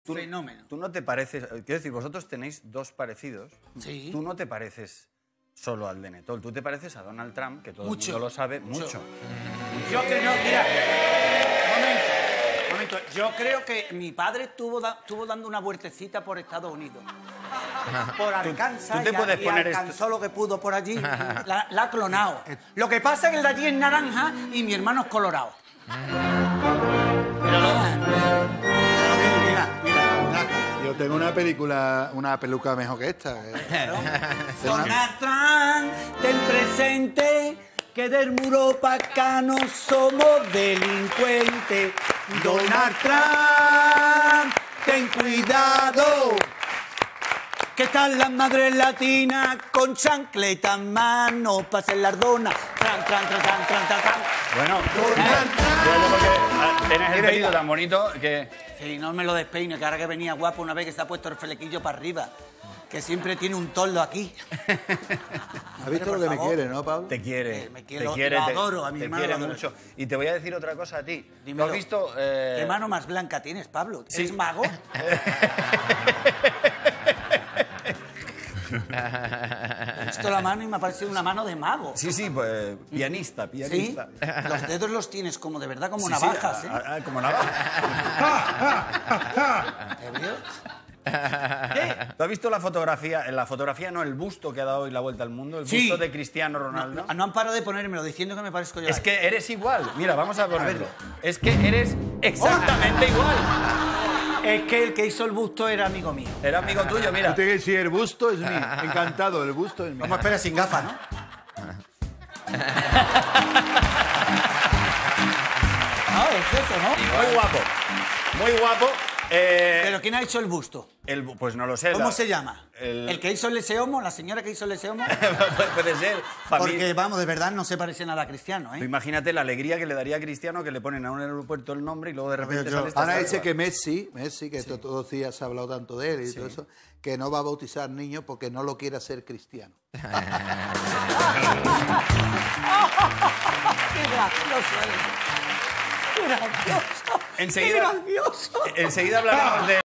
Fenómeno. Tú no te pareces... Quiero decir, vosotros tenéis dos parecidos. Sí. Tú no te pareces solo al de Netol. Tú te pareces a Donald Trump, que todo el Mucho. mundo lo sabe, mucho. Yo creo, no, mira, momento. Yo creo que mi padre estuvo dando una vueltecita por Estados Unidos. Por Arkansas, tú te puedes poner alcanzó lo que pudo por allí. La ha clonado. Lo que pasa es que el de allí es naranja y mi hermano es colorado. Yo tengo una peluca mejor que esta. Donald Trump, ten presente que del muro pa' acá no somos delincuentes. Donald Trump, ten cuidado, que están las madres latinas con chancleta en mano pa' hacer la ardona. Tran. Bueno, Donald Trump. tienes el pelo tan bonito que... Sí, no me lo despeine, que ahora que venía guapo una vez que se ha puesto el flequillo para arriba, que siempre tiene un toldo aquí. ¿Has visto lo que me quiere, no, Pablo? Te quiere, me quiere, te quiere, lo adoro, a mi te hermano quiere lo adoro. mucho. Y te voy a decir otra cosa a ti. ¿Tú Dímelo. has visto...? ¿Qué mano más blanca tienes, Pablo? Sí. ¿Eres mago? He visto la mano y me ha parecido una mano de mago. Sí, pues pianista. ¿Sí? Los dedos los tienes como de verdad, como Sí, navajas, sí, ¿eh? como navajas. ¿Te veo? ¿Tú has visto la fotografía? En la fotografía no, el busto que ha dado hoy la vuelta al mundo, el Sí. busto de Cristiano Ronaldo. No han parado de ponérmelo diciendo que me parezco yo. Es que eres igual. Mira, vamos a ponerlo. Es que eres exactamente igual. Es que el que hizo el busto era amigo mío. Era amigo tuyo, mira. Tú te si el busto es mío. Encantado, el busto es mío. Vamos a esperar sin gafas, ¿no? No, es eso, ¿no? Muy guapo. Muy guapo. ¿Pero quién ha hecho el busto? Pues no lo sé. ¿Cómo se llama? el- ¿El que hizo el Leseomo? ¿La señora que hizo el Leseomo? Puede ser. Porque, vamos, de verdad no se parece nada a Cristiano, Tú ¿eh? imagínate la alegría que le daría a Cristiano que le ponen a un aeropuerto el nombre y luego de repente sale esta Ahora estatua. dice que Messi, que todos los días se ha hablado tanto de él y todo eso, que no va a bautizar niños porque no lo quiere hacer cristiano. ¡Qué gracioso eres! ¡Qué gracioso! Enseguida- ¡Qué gracioso! Enseguida hablaremos de...